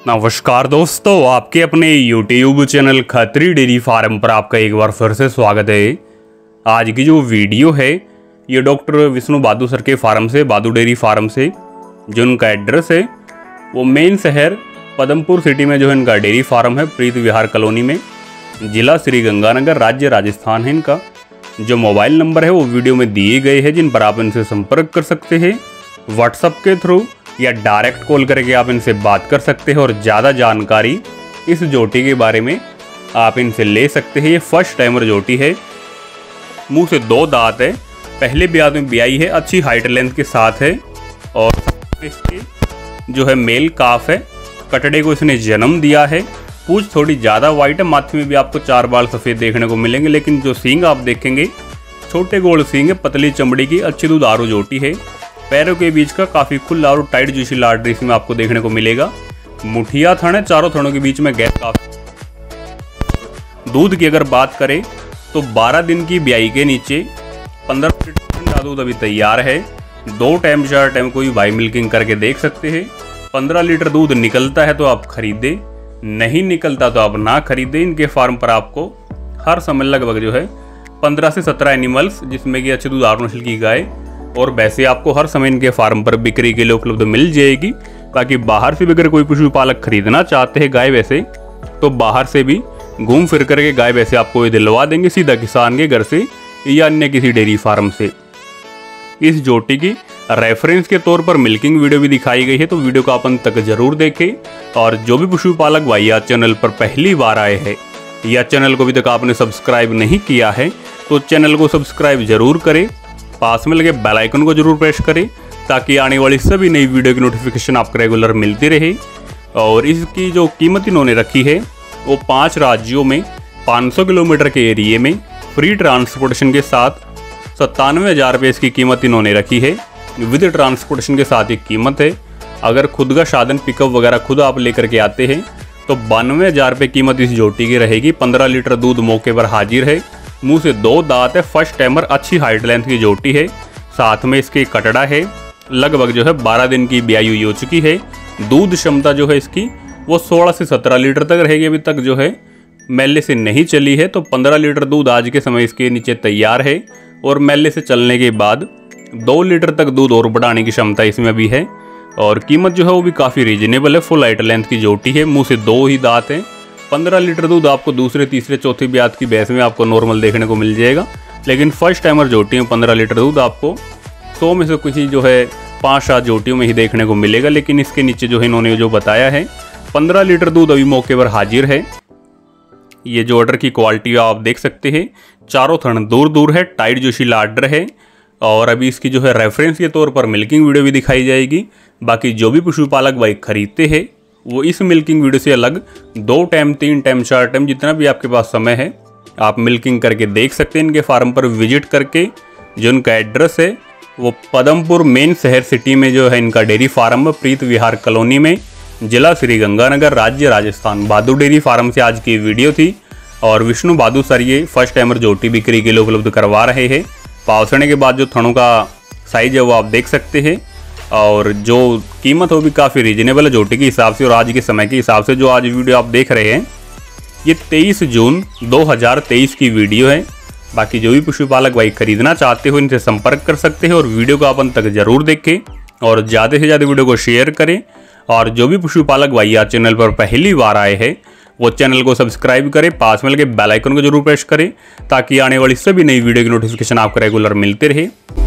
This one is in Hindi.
नमस्कार दोस्तों, आपके अपने YouTube channel Khatri dairy farm पर आपका एक बार फिर से स्वागत है। आज की जो वीडियो है ये डॉक्टर विष्णु बादू सर के फार्म से, बादू डेयरी फार्म से, जो उनका एड्रेस है वो मेन शहर पदमपुर सिटी में जो है इनका डेयरी फार्म है, प्रीत विहार कॉलोनी में, जिला श्री गंगानगर, राज्य राजस्थान है इनका। जो मोबाइल नंबर है वो वीडियो में दिए गए हैं, जिन पर आप इनसे संपर्क कर सकते हैं व्हाट्सएप के थ्रू या डायरेक्ट कॉल करके आप इनसे बात कर सकते हैं और ज़्यादा जानकारी इस जोटी के बारे में आप इनसे ले सकते हैं। ये फर्स्ट टाइमर जोटी है, मुंह से 2 दांत है, पहले ब्याज में ब्याई है, अच्छी हाइट लेंथ के साथ है और इसके जो है मेल काफ है, कटड़े को इसने जन्म दिया है। पूंछ थोड़ी ज़्यादा वाइट है, माथे में भी आपको 4 बाल सफ़ेद देखने को मिलेंगे, लेकिन जो सींग आप देखेंगे छोटे गोल सींग है, पतली चमड़ी की, अच्छी दुधारू जोटी है। पैरों के बीच का काफ़ी खुला और टाइट जूसी लार्डरी इसमें आपको देखने को मिलेगा। मुठिया थन है, चारों थनों के बीच में गैप काफी। दूध की अगर बात करें तो 12 दिन की ब्याई के नीचे 15 लीटर का दूध अभी तैयार है। 2 टाइम 4 टाइम कोई भाई मिल्किंग करके देख सकते हैं। 15 लीटर दूध निकलता है तो आप खरीदें, नहीं निकलता तो आप ना खरीदें। इनके फार्म पर आपको हर समय लगभग जो है 15 से 17 एनिमल्स, जिसमें कि अच्छी दुधारू नस्ल की गाय और भैंसे आपको हर समय इनके फार्म पर बिक्री के लिए उपलब्ध मिल जाएगी। बाकी बाहर से भी अगर कोई पशुपालक खरीदना चाहते हैं गाय वैसे, तो बाहर से भी घूम फिर करके गाय वैसे आपको ये दिलवा देंगे, सीधा किसान के घर से या अन्य किसी डेयरी फार्म से। इस जोटी की रेफरेंस के तौर पर मिल्किंग वीडियो भी दिखाई गई है, तो वीडियो को आप अंत तक जरूर देखें। और जो भी पशुपालक भाई आज चैनल पर पहली बार आए हैं या चैनल को अभी तक आपने सब्सक्राइब नहीं किया है तो चैनल को सब्सक्राइब जरूर करें, पास में लगे बेल आइकन को जरूर प्रेस करें ताकि आने वाली सभी नई वीडियो की नोटिफिकेशन आपको रेगुलर मिलती रहे। और इसकी जो कीमत इन्होंने रखी है वो 5 राज्यों में 500 किलोमीटर के एरिए में फ्री ट्रांसपोर्टेशन के साथ 97,000 रुपये इसकी कीमत इन्होंने रखी है। विद ट्रांसपोर्टेशन के साथ ये कीमत है। अगर खुद का साधन पिकअप वगैरह खुद आप लेकर के आते हैं तो 92,000 रुपये कीमत इस जोटी की रहेगी। 15 लीटर दूध मौके पर हाजिर है, मुंह से 2 दांत है, फर्स्ट टाइमर, अच्छी हाइट लेंथ की जोटी है। साथ में इसके कटड़ा है, लगभग जो है 12 दिन की ब्याई हुई हो चुकी है। दूध क्षमता जो है इसकी वो 16 से 17 लीटर तक रहेगी। अभी तक जो है मेले से नहीं चली है, तो 15 लीटर दूध आज के समय इसके नीचे तैयार है और मेले से चलने के बाद 2 लीटर तक दूध और बढ़ाने की क्षमता इसमें भी है। और कीमत जो है वो भी काफ़ी रीजनेबल है। फुल हाइट लेंथ की जोटी है, मुँह से 2 ही दांत है। 15 लीटर दूध आपको दूसरे, तीसरे, चौथे ब्याज की भैंस में आपको नॉर्मल देखने को मिल जाएगा, लेकिन फर्स्ट टाइमर जोटी में 15 लीटर दूध आपको 100 में से कुछ ही जो है 5-7 जोटियों में ही देखने को मिलेगा। लेकिन इसके नीचे जो है इन्होंने जो बताया है 15 लीटर दूध अभी मौके पर हाजिर है। ये जो ऑर्डर की क्वालिटी आप देख सकते हैं, चारों थन दूर दूर है, टाइट जोशी लार्डर है। और अभी इसकी जो है रेफरेंस के तौर पर मिल्किंग वीडियो भी दिखाई जाएगी। बाकी जो भी पशुपालक भाई खरीदते हैं वो इस मिल्किंग वीडियो से अलग 2 टाइम, 3 टाइम, 4 टाइम, जितना भी आपके पास समय है आप मिल्किंग करके देख सकते हैं। इनके फार्म पर विजिट करके, जो इनका एड्रेस है वो पदमपुर मेन शहर सिटी में जो है इनका डेयरी फार्म है, प्रीत विहार कॉलोनी में, जिला श्री गंगानगर, राज्य राजस्थान। बादू डेयरी फार्म से आज की वीडियो थी। और विष्णु बादू सर ये फर्स्ट टाइमर जोटी बिक्री के लिए उपलब्ध करवा रहे हैं। पावसने के बाद जो थनों का साइज है वो आप देख सकते हैं और जो कीमत है वो भी काफ़ी रीजनेबल है जोटी के हिसाब से और आज के समय के हिसाब से। जो आज वीडियो आप देख रहे हैं ये 23 जून 2023 की वीडियो है। बाकी जो भी पशुपालक भाई खरीदना चाहते हो इनसे संपर्क कर सकते हैं और वीडियो को आप अंत तक जरूर देखें और ज़्यादा से ज़्यादा वीडियो को शेयर करें। और जो भी पशुपालक भाई आज चैनल पर पहली बार आए हैं वो चैनल को सब्सक्राइब करें, पास में लगे बेल आइकन को जरूर प्रेस करें ताकि आने वाली सभी नई वीडियो की नोटिफिकेशन आपको रेगुलर मिलते रहे।